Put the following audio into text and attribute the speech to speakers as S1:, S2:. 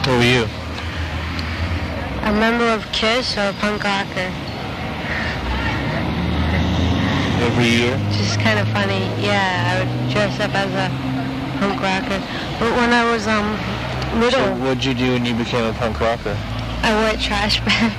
S1: Who were you?
S2: A member of KISS or a punk rocker.
S1: Every year?
S2: Just kind of funny. Yeah, I would dress up as a punk rocker. But when I was little,
S1: So what'd you do when you became a punk rocker?
S2: I wore a trash bag.